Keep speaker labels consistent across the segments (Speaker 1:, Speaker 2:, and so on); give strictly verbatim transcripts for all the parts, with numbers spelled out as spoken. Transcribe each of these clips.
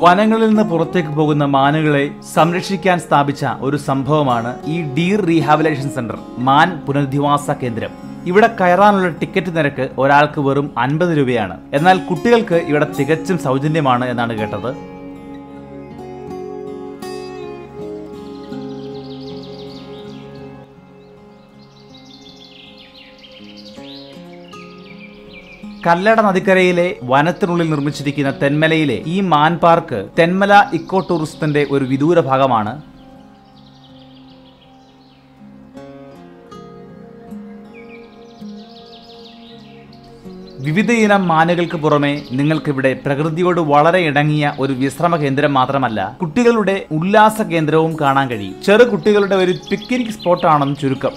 Speaker 1: വനങ്ങളിൽ നിന്ന് പുറത്തേക്ക് പോകുന്ന മാനുകളെ സംരക്ഷിക്കാൻ സ്ഥാപിച്ച ഒരു സംഭവമാണ് ഈ ഡീർ റീഹാബിലേഷൻ സെന്റർ, മാൻ പുനരധിവാസ കേന്ദ്രം. ഇവിടെ കയറാനുള്ള ടിക്കറ്റ് നിരക്ക് ഒരാൾക്ക് വെറും അൻപത് രൂപയാണ്. എന്നാൽ കുട്ടികൾക്ക് ഇവിടെ തികച്ചും സൗജന്യമാണ് എന്നാണ് കേട്ടത്. കല്ലട നദിക്കരയിലെ വനത്തിനുള്ളിൽ നിർമ്മിച്ചിരിക്കുന്ന തെന്മലയിലെ ഈ മാൻ പാർക്ക് തെന്മല ഇക്കോ ടൂറിസത്തിന്റെ ഒരു വിദൂര ഭാഗമാണ്. വിവിധ ഇനം മാനുകൾക്ക് പുറമെ നിങ്ങൾക്കിവിടെ പ്രകൃതിയോട് വളരെ ഇണങ്ങിയ ഒരു വിശ്രമ കേന്ദ്രം മാത്രമല്ല, കുട്ടികളുടെ ഉല്ലാസ കേന്ദ്രവും കാണാൻ കഴിയും. ചെറു കുട്ടികളുടെ ഒരു പിക്നിക് സ്പോട്ടാണെന്ന് ചുരുക്കം.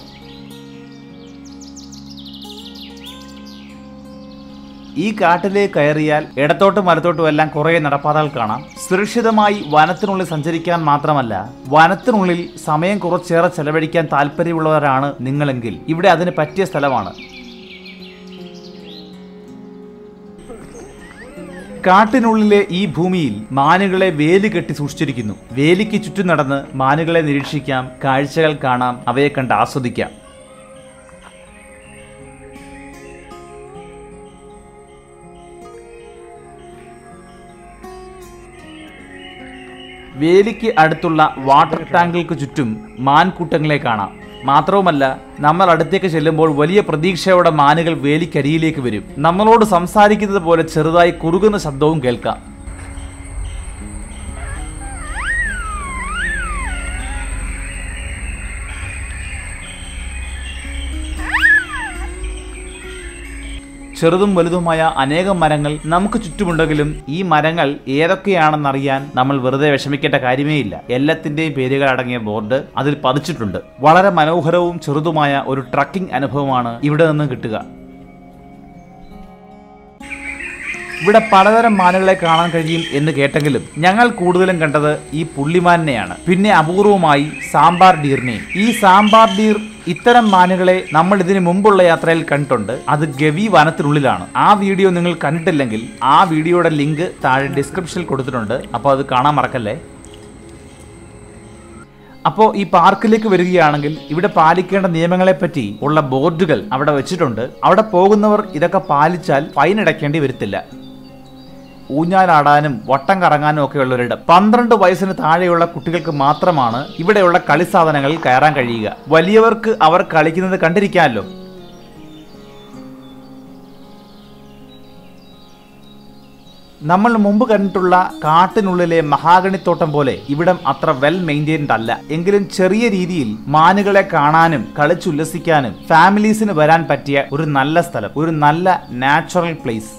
Speaker 1: ഈ കാട്ടിലേക്ക് കയറിയാൽ ഇടത്തോട്ടും വലത്തോട്ടും എല്ലാം കുറേ നടപ്പാതകൾ കാണാം. സുരക്ഷിതമായി വനത്തിനുള്ളിൽ സഞ്ചരിക്കാൻ മാത്രമല്ല, വനത്തിനുള്ളിൽ സമയം കുറച്ചേറെ ചെലവഴിക്കാൻ താല്പര്യമുള്ളവരാണ് നിങ്ങളെങ്കിൽ ഇവിടെ അതിന് പറ്റിയ സ്ഥലമാണ്. കാട്ടിനുള്ളിലെ ഈ ഭൂമിയിൽ മാനുകളെ വേലി കെട്ടി സൂക്ഷിച്ചിരിക്കുന്നു. വേലിക്ക് ചുറ്റും നടന്ന് മാനുകളെ നിരീക്ഷിക്കാം, കാഴ്ചകൾ കാണാം, അവയെ കണ്ട് ആസ്വദിക്കാം. വേലിക്ക് അടുത്തുള്ള വാട്ടർ ടാങ്കിൾക്ക് ചുറ്റും മാൻകൂട്ടങ്ങളെ കാണാം. മാത്രവുമല്ല, നമ്മൾ അടുത്തേക്ക് ചെല്ലുമ്പോൾ വലിയ പ്രതീക്ഷയോടെ മാനുകൾ വേലിക്കരിയിലേക്ക് വരും. നമ്മളോട് സംസാരിക്കുന്നത് പോലെ ചെറുതായി കുറുകുന്ന ശബ്ദവും കേൾക്കാം. ചെറുതും വലുതുമായ അനേകം മരങ്ങൾ നമുക്ക് ചുറ്റുമുണ്ടെങ്കിലും ഈ മരങ്ങൾ ഏതൊക്കെയാണെന്നറിയാൻ നമ്മൾ വെറുതെ വിഷമിക്കേണ്ട കാര്യമേ ഇല്ല. എല്ലാത്തിന്റെയും പേരുകൾ അടങ്ങിയ ബോർഡ് അതിൽ പതിച്ചിട്ടുണ്ട്. വളരെ മനോഹരവും ചെറുതുമായ ഒരു ട്രക്കിംഗ് അനുഭവമാണ് ഇവിടെ നിന്ന് കിട്ടുക. ഇവിടെ പലതരം മാനുകളെ കാണാൻ കഴിയും എന്ന് കേട്ടെങ്കിലും ഞങ്ങൾ കൂടുതലും കണ്ടത് ഈ പുള്ളിമാനിനെയാണ്. പിന്നെ അപൂർവമായി സാമ്പാർ ഡീറിനെയും. ഈ സാമ്പാർ ഡീർ ഇത്തരം മാനുകളെ നമ്മൾ ഇതിനു മുമ്പുള്ള യാത്രയിൽ കണ്ടിട്ടുണ്ട്. അത് ഗവി വനത്തിനുള്ളിലാണ്. ആ വീഡിയോ നിങ്ങൾ കണ്ടിട്ടില്ലെങ്കിൽ ആ വീഡിയോയുടെ ലിങ്ക് താഴെ ഡിസ്ക്രിപ്ഷനിൽ കൊടുത്തിട്ടുണ്ട്. അപ്പോൾ അത് കാണാൻ മറക്കല്ലേ. അപ്പോൾ ഈ പാർക്കിലേക്ക് വരികയാണെങ്കിൽ ഇവിടെ പാലിക്കേണ്ട നിയമങ്ങളെപ്പറ്റി ഉള്ള ബോർഡുകൾ അവിടെ വെച്ചിട്ടുണ്ട്. അവിടെ പോകുന്നവർ ഇതൊക്കെ പാലിച്ചാൽ ഫൈൻ അടയ്ക്കേണ്ടി വരത്തില്ല. ഊഞ്ഞാലാടാനും വട്ടം കറങ്ങാനും ഒക്കെയുള്ള ഒരിടം. പന്ത്രണ്ട് വയസ്സിന് താഴെയുള്ള കുട്ടികൾക്ക് മാത്രമാണ് ഇവിടെയുള്ള കളിസാധനങ്ങളിൽ കയറാൻ കഴിയുക. വലിയവർക്ക് അവർ കളിക്കുന്നത് കണ്ടിരിക്കാമല്ലോ. നമ്മൾ മുമ്പ് കണ്ടിട്ടുള്ള കാട്ടിനുള്ളിലെ മഹാഗണിത്തോട്ടം പോലെ ഇവിടം അത്ര വെൽ മെയിൻറ്റൈൻഡ് അല്ല. എങ്കിലും ചെറിയ രീതിയിൽ മാനുകളെ കാണാനും കളിച്ചുല്ലസിക്കാനും ഫാമിലീസിന് വരാൻ പറ്റിയ ഒരു നല്ല സ്ഥലം, ഒരു നല്ല നാച്ചുറൽ പ്ലേസ്.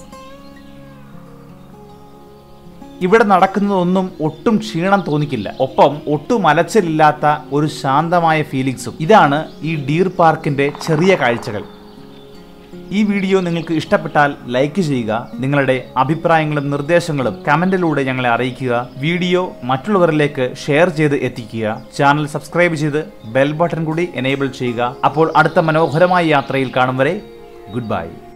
Speaker 1: ഇവിടെ നടക്കുന്നതൊന്നും ഒട്ടും ക്ഷീണം തോന്നിക്കില്ല. ഒപ്പം ഒട്ടും അലച്ചിലില്ലാത്ത ഒരു ശാന്തമായ ഫീലിംഗ്സും. ഇതാണ് ഈ ഡീർ പാർക്കിന്റെ ചെറിയ കാഴ്ചകൾ. ഈ വീഡിയോ നിങ്ങൾക്ക് ഇഷ്ടപ്പെട്ടാൽ ലൈക്ക് ചെയ്യുക. നിങ്ങളുടെ അഭിപ്രായങ്ങളും നിർദ്ദേശങ്ങളും കമന്റിലൂടെ ഞങ്ങളെ അറിയിക്കുക. വീഡിയോ മറ്റുള്ളവരിലേക്ക് ഷെയർ ചെയ്ത് എത്തിക്കുക. ചാനൽ സബ്സ്ക്രൈബ് ചെയ്ത് ബെൽ ബട്ടൺ കൂടി എനേബിൾ ചെയ്യുക. അപ്പോൾ അടുത്ത മനോഹരമായ യാത്രയിൽ കാണും വരെ ഗുഡ് ബൈ.